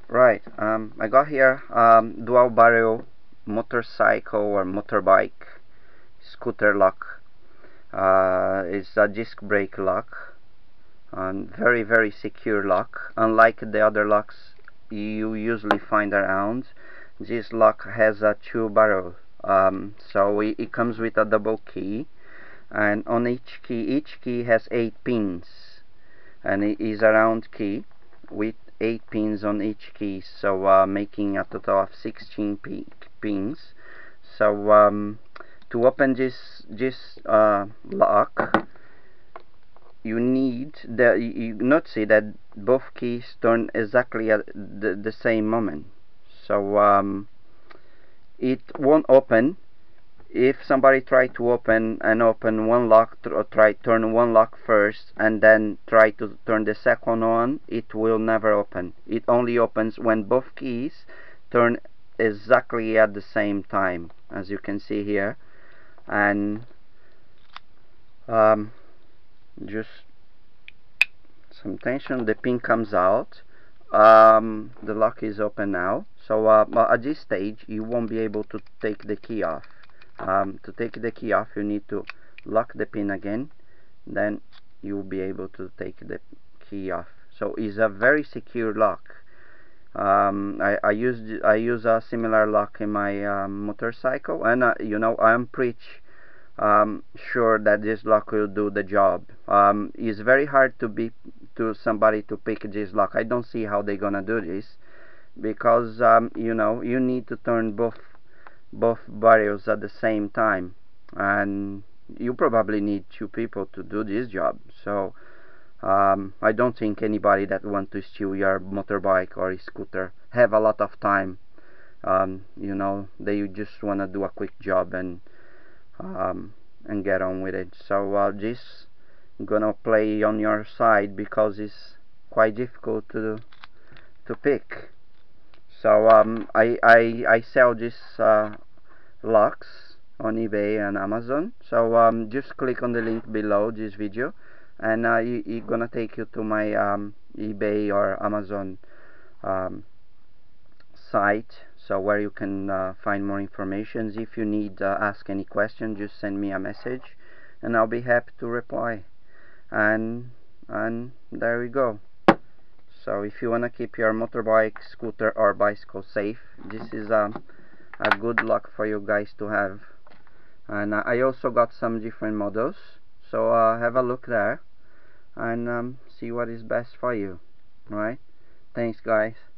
Right, I got here dual barrel motorcycle or motorbike scooter lock. It's a disc brake lock and very secure lock. Unlike the other locks you usually find around, this lock has a two barrel. So it comes with a double key, and on each key has 8 pins, and it is a round key with 8 pins on each key, so making a total of 16 pins. So to open this lock, you need you notice that both keys turn exactly at the same moment. So it won't open if somebody try to open one lock, or try turn one lock first and then try to turn the second one. It will never open. It only opens when both keys turn exactly at the same time, as you can see here. And just some tension, the pin comes out. The lock is open now. So at this stage you won't be able to take the key off. To take the key off, you need to lock the pin again, then you'll be able to take the key off. So it's a very secure lock. I use a similar lock in my motorcycle, and you know, I'm pretty sure that this lock will do the job. It's very hard to somebody to pick this lock. I don't see how they're gonna do this, because you know, you need to turn both barrels at the same time, and you probably need two people to do this job. So I don't think anybody that want to steal your motorbike or scooter have a lot of time. You know, they just want to do a quick job and get on with it. So this gonna play on your side because it's quite difficult to pick. So I sell these locks on eBay and Amazon. So just click on the link below this video, and it's gonna take you to my eBay or Amazon site, so where you can find more information. If you need ask any question, just send me a message and I'll be happy to reply. And there we go. So if you want to keep your motorbike, scooter or bicycle safe, this is a good lock for you guys to have. And I also got some different models, so have a look there and see what is best for you. Alright, thanks guys.